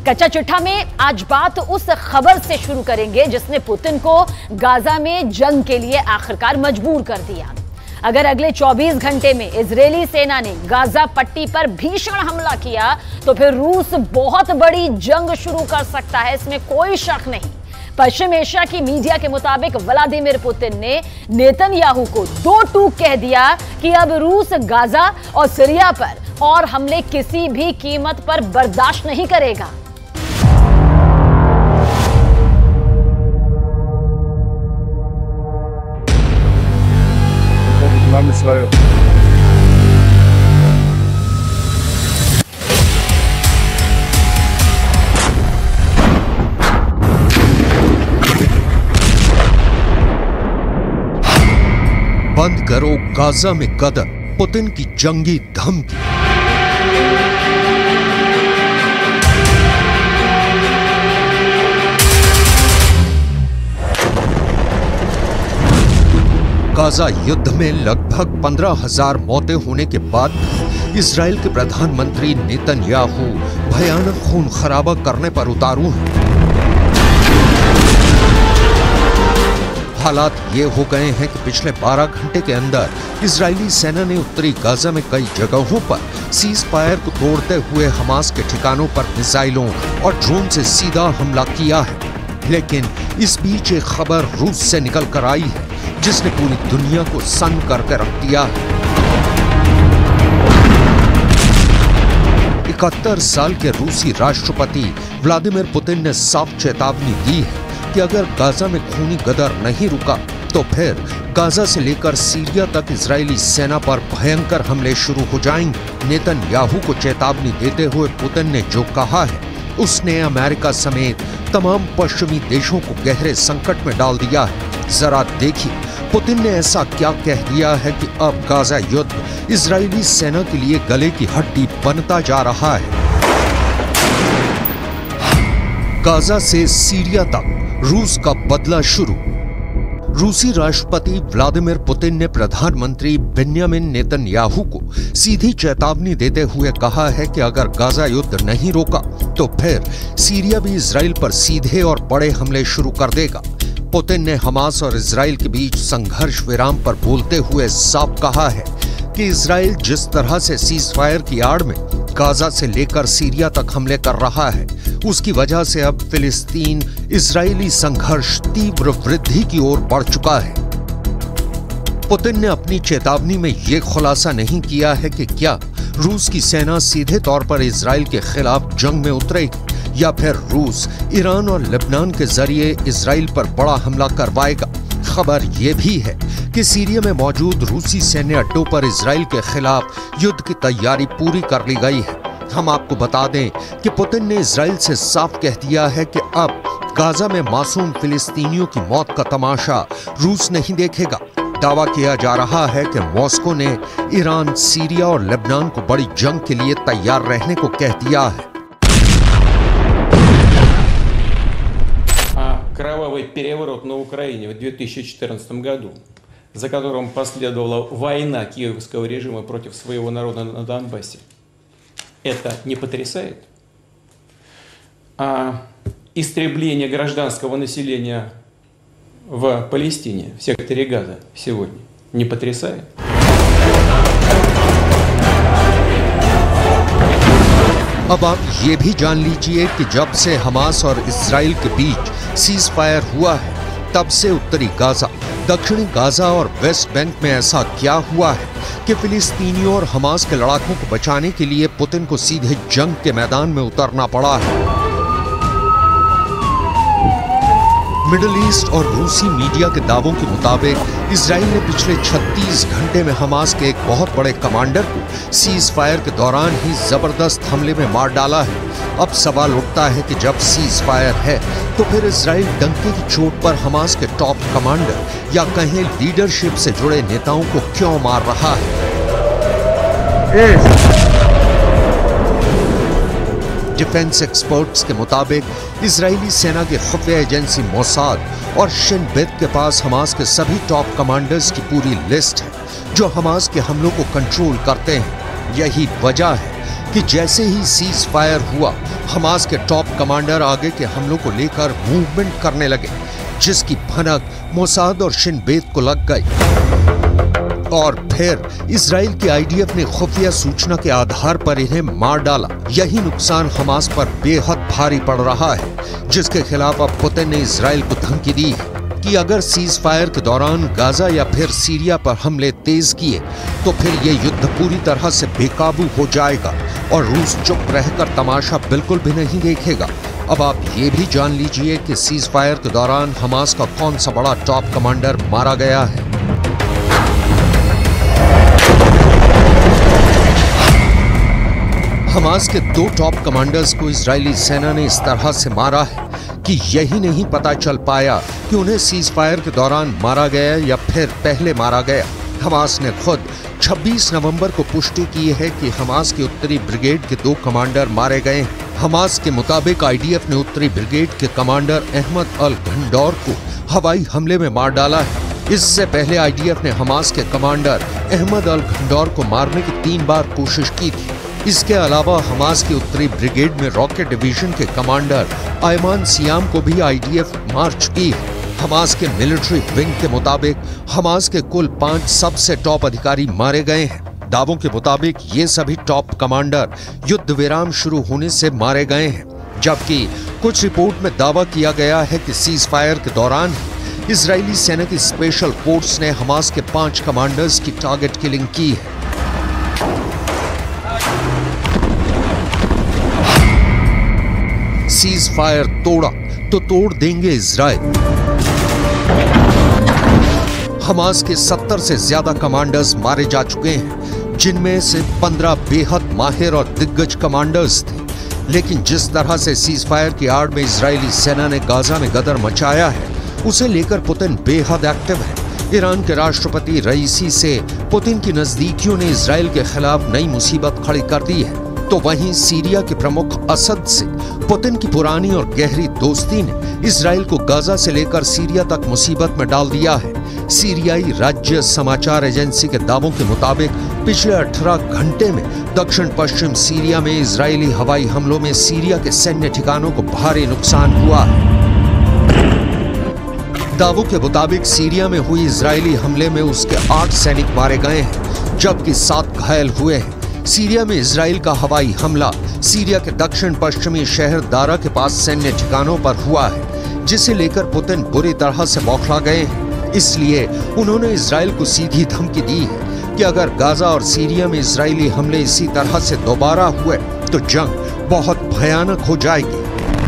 कच्चा चिट्ठा में आज बात उस खबर से शुरू करेंगे जिसने पुतिन को गाजा में जंग के लिए आखिरकार मजबूर कर दिया। अगर अगले 24 घंटे में इजरायली सेना ने गाजा पट्टी पर भीषण हमला किया तो फिर रूस बहुत बड़ी जंग शुरू कर सकता है, इसमें कोई शक नहीं। पश्चिम एशिया की मीडिया के मुताबिक व्लादिमीर पुतिन ने नेतन्याहू को दो टूक कह दिया कि अब रूस गाजा और सीरिया पर और हमले किसी भी कीमत पर बर्दाश्त नहीं करेगा। बंद करो गाजा में कदम, पुतिन की जंगी धमकी। गाजा युद्ध में लगभग 15,000 मौतें होने के बाद इजराइल के प्रधानमंत्री नेतन्याहू भयानक खून खराबा करने पर उतारू हैं। हालात ये हो गए हैं कि पिछले 12 घंटे के अंदर इजरायली सेना ने उत्तरी गाजा में कई जगहों पर सीज फायर को तोड़ते हुए हमास के ठिकानों पर मिसाइलों और ड्रोन से सीधा हमला किया है। लेकिन इस बीच एक खबर रूस से निकल कर आई है जिसने पूरी दुनिया को सन्न करके रख दिया है। 71 साल के रूसी राष्ट्रपति व्लादिमीर पुतिन ने साफ चेतावनी दी है कि अगर गाजा में खूनी गदर नहीं रुका तो फिर गाजा से लेकर सीरिया तक इजरायली सेना पर भयंकर हमले शुरू हो जाएंगे। नेतन्याहू को चेतावनी देते हुए पुतिन ने जो कहा है उसने अमेरिका समेत तमाम पश्चिमी देशों को गहरे संकट में डाल दिया है। जरा देखिए पुतिन ने ऐसा क्या कह दिया है कि अब गाजा युद्ध इजरायली सेना के लिए गले की हड्डी बनता जा रहा है। गाजा से सीरिया तक रूस का बदला शुरू। रूसी राष्ट्रपति व्लादिमीर पुतिन ने प्रधानमंत्री बेन्यामिन नेतन्याहू को सीधी चेतावनी देते हुए कहा है कि अगर गाजा युद्ध नहीं रोका तो फिर सीरिया भी इजराइल पर सीधे और बड़े हमले शुरू कर देगा। पुतिन ने हमास और इजराइल के बीच संघर्ष विराम पर बोलते हुए साफ कहा है कि इजराइल जिस तरह से सीज फायर की आड़ में गाजा से लेकर सीरिया तक हमले कर रहा है उसकी वजह से अब फिलिस्तीन इजरायली संघर्ष तीव्र वृद्धि की ओर बढ़ चुका है। पुतिन ने अपनी चेतावनी में यह खुलासा नहीं किया है कि क्या रूस की सेना सीधे तौर पर इजराइल के खिलाफ जंग में उतरेगी या फिर रूस ईरान और लेबनान के जरिए इजराइल पर बड़ा हमला करवाएगा। खबर यह भी है कि सीरिया में मौजूद रूसी सैन्य अड्डों पर इजराइल के खिलाफ युद्ध की तैयारी पूरी कर ली गई है। हम आपको बता दें कि पुतिन ने इजराइल से साफ कह दिया है कि अब गाजा में मासूम फिलिस्तीनियों की मौत का तमाशा रूस नहीं देखेगा। दावा किया जा रहा है कि मॉस्को ने ईरान, सीरिया और लेबनान को बड़ी जंग के लिए तैयार रहने को कह दिया है। Кровавый переворот на Украине в 2014 году, за которым последовала война киевского режима против своего народа на Донбассе. Это не потрясает? А истребление гражданского населения в Палестине, в секторе Газа сегодня, не потрясает? अब आप ये भी जान लीजिए कि जब से हमास और इजराइल के बीच सीज फायर हुआ है तब से उत्तरी गाजा, दक्षिणी गाजा और वेस्ट बैंक में ऐसा क्या हुआ है कि फिलिस्तीनियों और हमास के लड़ाकों को बचाने के लिए पुतिन को सीधे जंग के मैदान में उतरना पड़ा है। मिडिल ईस्ट और रूसी मीडिया के दावों के मुताबिक इजराइल ने पिछले 36 घंटे में हमास के एक बहुत बड़े कमांडर को सीज फायर के दौरान ही जबरदस्त हमले में मार डाला है। अब सवाल उठता है कि जब सीज फायर है तो फिर इजराइल डंके की चोट पर हमास के टॉप कमांडर या कहें लीडरशिप से जुड़े नेताओं को क्यों मार रहा है। डिफेंस एक्सपर्ट्स के मुताबिक इजरायली सेना की खुफिया एजेंसी मोसाद और शिन बेत के पास हमास के सभी टॉप कमांडर्स की पूरी लिस्ट है जो हमास के हमलों को कंट्रोल करते हैं। यही वजह है कि जैसे ही सीज फायर हुआ, हमास के टॉप कमांडर आगे के हमलों को लेकर मूवमेंट करने लगे, जिसकी भनक मोसाद और शिन बेत को लग गई। और फिर इजराइल की आईडीएफ ने खुफिया सूचना के आधार पर इन्हें मार डाला। यही नुकसान हमास पर बेहद भारी पड़ रहा है, जिसके खिलाफ अब पुतिन ने इजराइल को धमकी दी है कि अगर सीज फायर के दौरान गाजा या फिर सीरिया पर हमले तेज किए तो फिर ये युद्ध पूरी तरह से बेकाबू हो जाएगा और रूस चुप रहकर तमाशा बिल्कुल भी नहीं देखेगा। अब आप ये भी जान लीजिए कि सीज फायर के दौरान हमास का कौन सा बड़ा टॉप कमांडर मारा गया है। हमास के 2 टॉप कमांडर्स को इजरायली सेना ने इस तरह से मारा है कि यही नहीं पता चल पाया कि उन्हें सीज फायर के दौरान मारा गया या फिर पहले मारा गया। हमास ने खुद 26 नवंबर को पुष्टि की है कि हमास की उत्तरी ब्रिगेड के 2 कमांडर मारे गए हैं। हमास के मुताबिक आईडीएफ ने उत्तरी ब्रिगेड के कमांडर अहमद अल घंडौर को हवाई हमले में मार डाला है। इससे पहले आईडीएफ ने हमास के कमांडर अहमद अल घंडौर को मारने की 3 बार कोशिश की थी। इसके अलावा हमास की उत्तरी ब्रिगेड में रॉकेट डिवीजन के कमांडर आयमान सियाम को भी आईडीएफ मार चुकी है। हमास के मिलिट्री विंग के मुताबिक हमास के कुल 5 सबसे टॉप अधिकारी मारे गए हैं। दावों के मुताबिक ये सभी टॉप कमांडर युद्ध विराम शुरू होने से मारे गए हैं, जबकि कुछ रिपोर्ट में दावा किया गया है कि सीज फायर के दौरान इजरायली सेना की स्पेशल फोर्स ने हमास के 5 कमांडर्स की टारगेट किलिंग की है। सीज फायर तोड़ा तो तोड़ देंगे इजराइल। हमास के 70 से ज्यादा कमांडर्स मारे जा चुके हैं, जिनमें से 15 बेहद माहिर और दिग्गज कमांडर्स थे। लेकिन जिस तरह से सीज फायर की आड़ में इजरायली सेना ने गाजा में गदर मचाया है, उसे लेकर पुतिन बेहद एक्टिव है। ईरान के राष्ट्रपति रईसी से पुतिन की नजदीकियों ने इजराइल के खिलाफ नई मुसीबत खड़ी कर दी है, तो वहीं सीरिया के प्रमुख असद से पुतिन की पुरानी और गहरी दोस्ती ने इजराइल को गाजा से लेकर सीरिया तक मुसीबत में डाल दिया है। सीरियाई राज्य समाचार एजेंसी के दावों के मुताबिक पिछले 18 घंटे में दक्षिण पश्चिम सीरिया में इजरायली हवाई हमलों में सीरिया के सैन्य ठिकानों को भारी नुकसान हुआ है। दावों के मुताबिक सीरिया में हुई इजरायली हमले में उसके 8 सैनिक मारे गए हैं, जबकि 7 घायल हुए हैं। सीरिया में इजराइल का हवाई हमला सीरिया के दक्षिण पश्चिमी शहर दारा के पास सैन्य ठिकानों पर हुआ है, जिसे लेकर पुतिन बुरी तरह से बौखला गए हैं। इसलिए उन्होंने इजराइल को सीधी धमकी दी है कि अगर गाजा और सीरिया में इजरायली हमले इसी तरह से दोबारा हुए तो जंग बहुत भयानक हो जाएगी।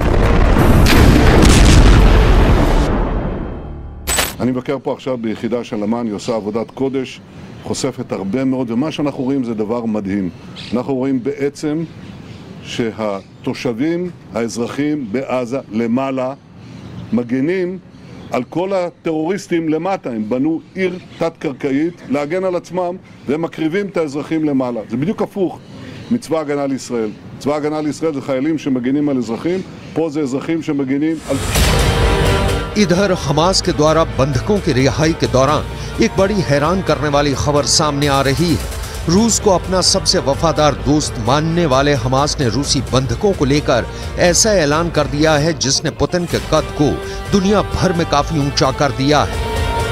אני מבקר פה עכשיו ביחידה של אמ"ן, היא עושה עבודת קודש, חושפת הרבה מאוד, ומה שאנחנו רואים זה דבר מדהים. אנחנו רואים בעצם שהתושבים, האזרחים בעזה למעלה, מגנים על כל הטרוריסטים למטה. הם בנו עיר תת-קרקעית להגן על עצמם, והם מקריבים את האזרחים למעלה. זה בדיוק הפוך מצבא הגנה לישראל. צבא הגנה לישראל זה חיילים שמגנים על אזרחים, פה זה אזרחים שמגנים על... इधर हमास के द्वारा बंधकों की रिहाई के दौरान एक बड़ी हैरान करने वाली खबर सामने आ रही है। रूस को अपना सबसे वफादार दोस्त मानने वाले हमास ने रूसी बंधकों को लेकर ऐसा ऐलान कर दिया है जिसने पुतिन के कद को दुनिया भर में काफी ऊंचा कर दिया है।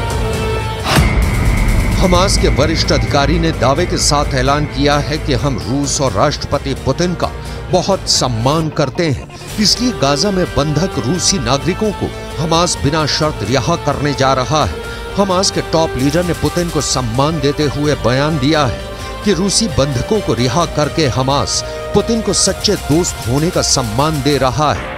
हमास के वरिष्ठ अधिकारी ने दावे के साथ ऐलान किया है कि हम रूस और राष्ट्रपति पुतिन का बहुत सम्मान करते हैं, इसलिए गाजा में बंधक रूसी नागरिकों को हमास बिना शर्त रिहा करने जा रहा है। हमास के टॉप लीडर ने पुतिन को सम्मान देते हुए बयान दिया है कि रूसी बंधकों को रिहा करके हमास पुतिन को सच्चे दोस्त होने का सम्मान दे रहा है।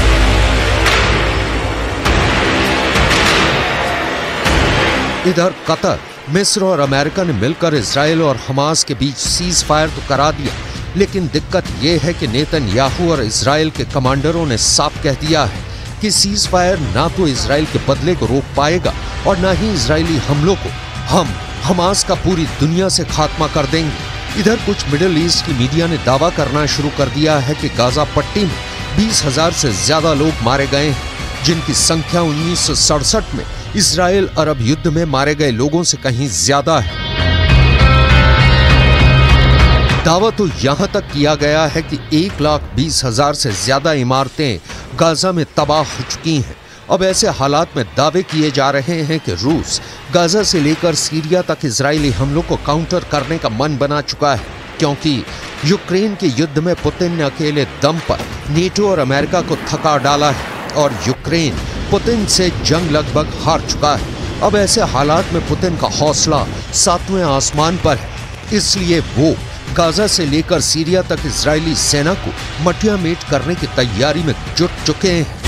इधर कतर, मिस्र और अमेरिका ने मिलकर इजराइल और हमास के बीच सीज फायर तो करा दिया, लेकिन दिक्कत यह है कि नेतन्याहू और इजराइल के कमांडरों ने साफ कह दिया है कि सीज फायर ना तो इजराइल के बदले को रोक पाएगा और ना ही इजरायली हमलों को। हम हमास का पूरी दुनिया से खात्मा कर देंगे। इधर कुछ मिडिल ईस्ट की मीडिया ने दावा करना शुरू कर दिया है कि गाजा पट्टी में 20,000 से ज्यादा लोग मारे गए हैं, जिनकी संख्या 1967 में इजराइल अरब युद्ध में मारे गए लोगों से कहीं ज्यादा है। दावा तो यहां तक किया गया है कि 1,20,000 से ज्यादा इमारतें गाजा में तबाह हो चुकी हैं। अब ऐसे हालात में दावे किए जा रहे हैं कि रूस गाजा से लेकर सीरिया तक इजरायली हमलों को काउंटर करने का मन बना चुका है, क्योंकि यूक्रेन के युद्ध में पुतिन ने अकेले दम पर नेटो और अमेरिका को थका डाला है और यूक्रेन पुतिन से जंग लगभग हार चुका है। अब ऐसे हालात में पुतिन का हौसला 7वें आसमान पर है, इसलिए वो गाजा से लेकर सीरिया तक इजरायली सेना को मटियामेट करने की तैयारी में जुट चुके हैं।